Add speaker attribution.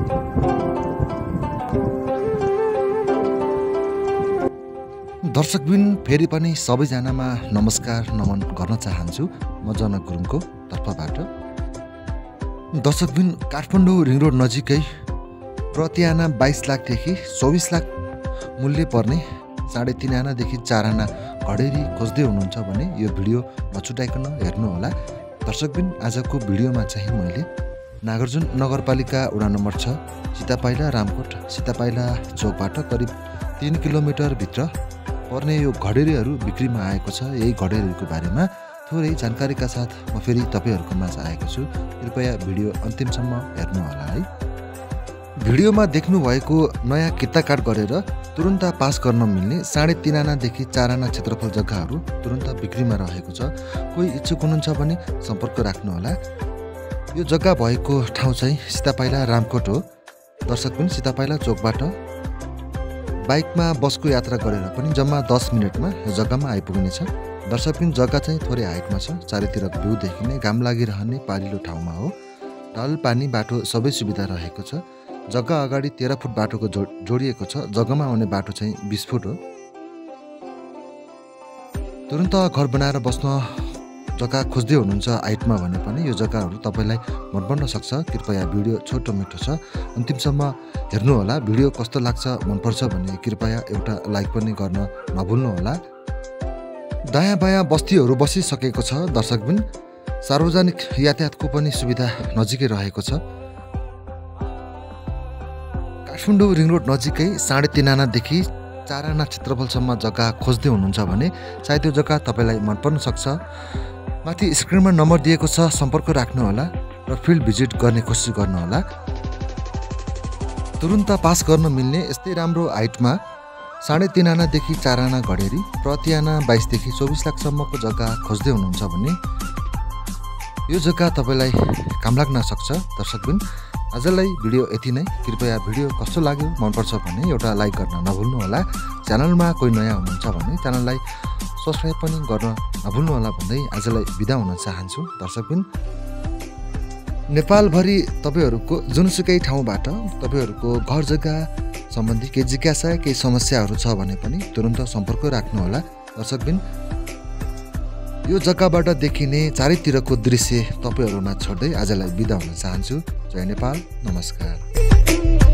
Speaker 1: दर्शकबिन फेरि पनि सबैजनामा नमस्कार नमन गर्न चाहन्छु म जनक गुरुङको तर्फबाट। दर्शकबिन काठमाडौँ रिङ रोड नजिकै प्रति आना 22 लाखदेखि 24 लाख मूल्य पर्ने 3.5 आनादेखि 4 आना घडेरी खोज्दै हुनुहुन्छ भने यो भिडियो नछुटाइकन हेर्नुहोला। दर्शकबिन आजको भिडियोमा चाहिँ मैले नागार्जुन नगरपालिका वडा नम्बर 6 सीतापाइला रामकोट सीतापाइला चोकबाट करिब 3 किलोमिटर भित्र पर्ने यो घडेरीहरू बिक्रीमा आएको छ। यही घडेरीहरूको बारेमा थोरै जानकारीका साथ म फेरि तपाईहरुको माझ आएको छु। कृपया भिडियो अन्तिमसम्म हेर्नु होला है। भिडियोमा देख्नु भएको नयाँ किता काट गरेर तुरुन्त पास गर्न मिल्ने 3.5 आनादेखि 4 आना क्षेत्रफल जग्गाहरू तुरुन्त बिक्रीमा रहेको छ। कोही इच्छुक हुनुहुन्छ भने सम्पर्क राख्नु होला। यो जग्गा भएको ठाउँ चाहिँ सीतापाइला रामकोट हो। दर्शक पनि सीतापाइला चोकबाट बाइकमा बसको यात्रा गरेर पनि जम्मा 10 मिनेटमा यो जग्गामा आइपुग्नेछ। दर्शक पनि जग्गा चाहिँ थोरै हाइटमा छ। चारैतिर भ्यू देखिने घाम लागिरहने पारिलो ठाउँमा हो। ढल पानी बाटो सबै सुविधा रहेको छ। जग्गा अगाडि 13 फुट बाटोको जोडिएको छ। जग्गामा आउने बाटो चाहिँ 20 फुट हो। तुरुन्त घर बनाएर बस्न जग्गा खोज्दै हुनुहुन्छ हाइटमा भने पनि यो जग्गाहरू तपाईलाई मन पर्न सक्छ। कृपया भिडियो छोटो मिठो छ, अन्तिमसम्म हेर्नु होला। भिडियो कस्तो लाग्छ मन पर्छ भने कृपया एउटा लाइक पनि गर्न नभुल्नु होला। दायाँ बायाँ बस्तीहरू बसिसकेको छ। दर्शकबिन सार्वजनिक यातायातको पनि सुविधा नजिकै रहेको छ। काठमाडौँ रिङ रोड नजिकै 3.5 आनादेखि 4 आना क्षेत्रफलसम्म जग्गा खोज्दै हुनुहुन्छ भने सायद यो जग्गा तपाईलाई मन पर्न सक्छ। माथि स्क्रिनमा नम्बर दिएको छ, सम्पर्क राख्नु होला र फिल्ड भिजिट गर्ने कोसिस गर्नु होला। तुरुन्त पास गर्न मिल्ने यस्तै राम्रो हाइटमा 3.5 आनादेखि 4 आना घडेरी प्रति आना 22 देखि 24 लाखसम्मको जग्गा खोज्दै हुनुहुन्छ भने यो जग्गा तपाईलाई काम लाग्न सक्छ। दर्शकबिन आजलाई भिडियो यति नै। कृपया भिडियो कस्तो लाग्यो मन पर्छ भने एउटा लाइक गर्न नभुल्नु होला। च्यानलमा कोही नयाँ हुनुहुन्छ भने च्यानललाई सब्स्क्राइब पनि गर्न नभुल्नु होला भन्दै आजलाई बिदा हुन चाहन्छु। दर्शकबिन नेपालभरि तपाईहरुको जुनसुकै ठाउँबाट तपाईहरुको घर जग्गा सम्बन्धी केही जिज्ञासा केही समस्याहरू छ भने पनि तुरुन्त सम्पर्क राख्नु होला। दर्शकबिन यो जग्गाबाट देखिने चारैतिरको दृश्य तपाईहरुमा छोड्दै आजलाई बिदा हुन चाहन्छु। जय नेपाल, नमस्कार।